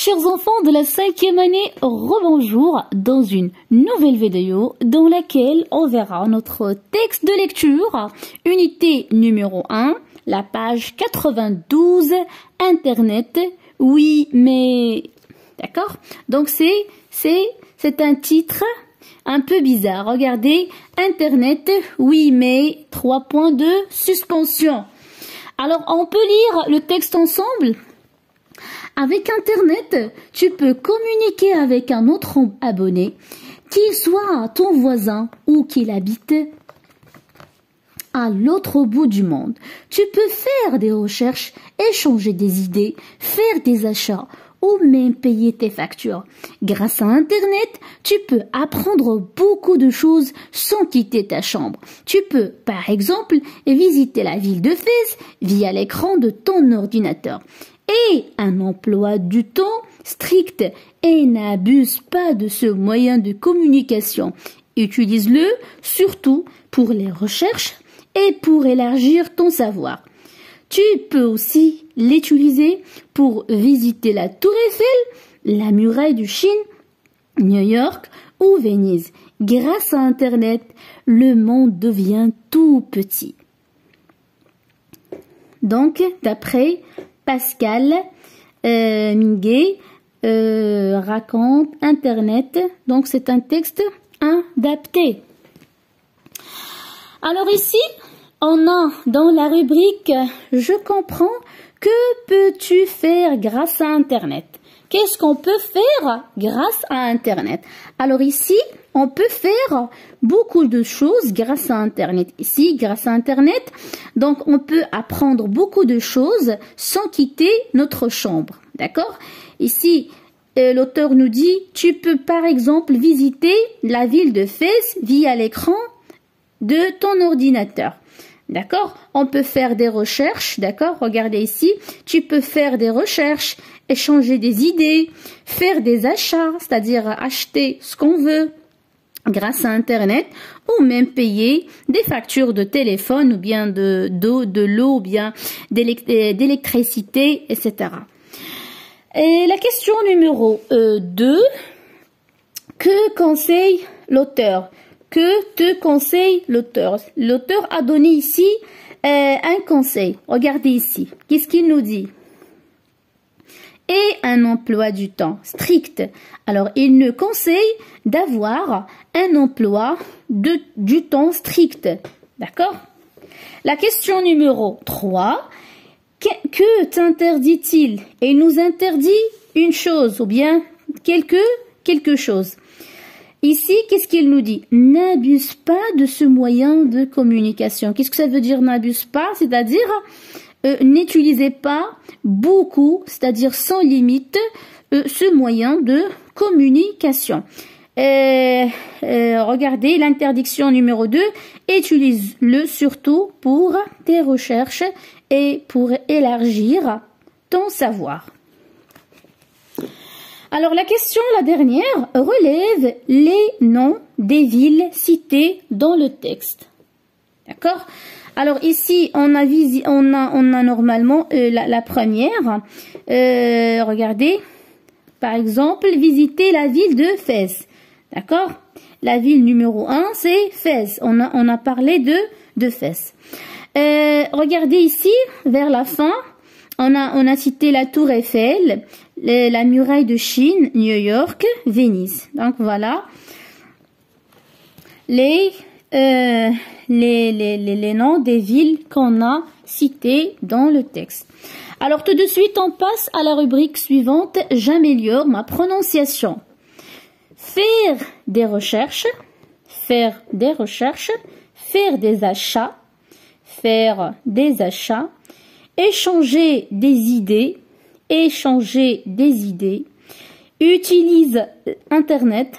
Chers enfants de la 5e année, rebonjour dans une nouvelle vidéo dans laquelle on verra notre texte de lecture, unité numéro 1, la page 92, Internet, oui mais... D'accord? Donc c'est un titre un peu bizarre. Regardez, Internet, oui mais, 3 points de suspension. Alors on peut lire le texte ensemble? Avec Internet, tu peux communiquer avec un autre abonné, qu'il soit ton voisin ou qu'il habite à l'autre bout du monde. Tu peux faire des recherches, échanger des idées, faire des achats ou même payer tes factures. Grâce à Internet, tu peux apprendre beaucoup de choses sans quitter ta chambre. Tu peux, par exemple, visiter la ville de Fès via l'écran de ton ordinateur. Et un emploi du temps strict et n'abuse pas de ce moyen de communication. Utilise-le surtout pour les recherches et pour élargir ton savoir. Tu peux aussi l'utiliser pour visiter la Tour Eiffel, la muraille de Chine, New York ou Venise. Grâce à Internet, le monde devient tout petit. Donc, d'après Pascal Minguet raconte Internet. Donc, c'est un texte adapté. Alors ici, on a dans la rubrique « Je comprends » que peux-tu faire grâce à Internet? Qu'est-ce qu'on peut faire grâce à Internet? Alors ici, on peut faire beaucoup de choses grâce à Internet. Ici, grâce à Internet, donc on peut apprendre beaucoup de choses sans quitter notre chambre. D'accord? Ici, l'auteur nous dit, tu peux par exemple visiter la ville de Fès via l'écran de ton ordinateur. D'accord? On peut faire des recherches, d'accord? Regardez ici, tu peux faire des recherches, échanger des idées, faire des achats, c'est-à-dire acheter ce qu'on veut grâce à Internet, ou même payer des factures de téléphone, ou bien de l'eau, ou bien d'électricité, etc. Et la question numéro 2, que conseille l'auteur? Que te conseille l'auteur? L'auteur a donné ici un conseil. Regardez ici. Qu'est-ce qu'il nous dit? Et un emploi du temps strict. Alors, il nous conseille d'avoir un emploi du temps strict. D'accord? La question numéro 3. Que t'interdit-il? Et il nous interdit une chose ou bien quelque chose. Ici, qu'est-ce qu'il nous dit? N'abuse pas de ce moyen de communication. Qu'est-ce que ça veut dire n'abuse pas? C'est-à-dire, n'utilisez pas beaucoup, c'est-à-dire sans limite, ce moyen de communication. Regardez l'interdiction numéro 2. Utilise-le surtout pour tes recherches et pour élargir ton savoir. Alors la question, la dernière, relève les noms des villes citées dans le texte. D'accord? Alors ici, on a normalement la première. Regardez, par exemple, visiter la ville de Fès. D'accord? La ville numéro 1, c'est Fès. On a parlé de Fès. Regardez ici, vers la fin, on a cité la Tour Eiffel, la muraille de Chine, New York, Venise. Donc voilà les noms des villes qu'on a citées dans le texte. Alors tout de suite, on passe à la rubrique suivante. J'améliore ma prononciation. Faire des recherches, faire des achats, échanger des idées, utilise Internet,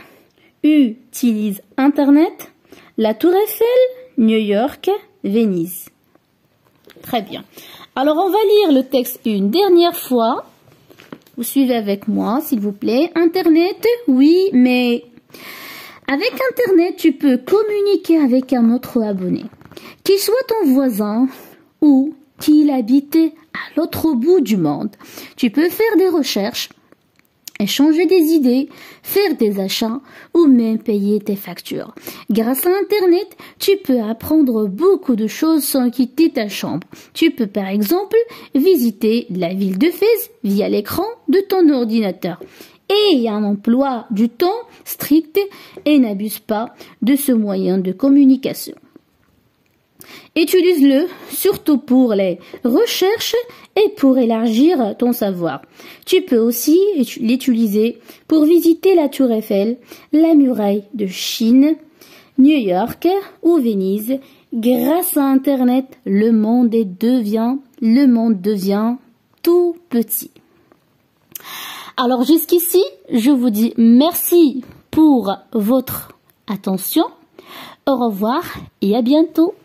la Tour Eiffel, New York, Venise. Très bien. Alors, on va lire le texte une dernière fois. Vous suivez avec moi, s'il vous plaît. Internet, oui, mais avec Internet, tu peux communiquer avec un autre abonné, qu'il soit ton voisin ou qu'il habite à l'autre bout du monde. Tu peux faire des recherches, échanger des idées, faire des achats ou même payer tes factures. Grâce à Internet, tu peux apprendre beaucoup de choses sans quitter ta chambre. Tu peux par exemple visiter la ville de Fès via l'écran de ton ordinateur. Et un emploi du temps strict et n'abuse pas de ce moyen de communication. Utilise-le surtout pour les recherches et pour élargir ton savoir. Tu peux aussi l'utiliser pour visiter la Tour Eiffel, la muraille de Chine, New York ou Venise. Grâce à Internet, le monde devient tout petit. Alors jusqu'ici, je vous dis merci pour votre attention. Au revoir et à bientôt.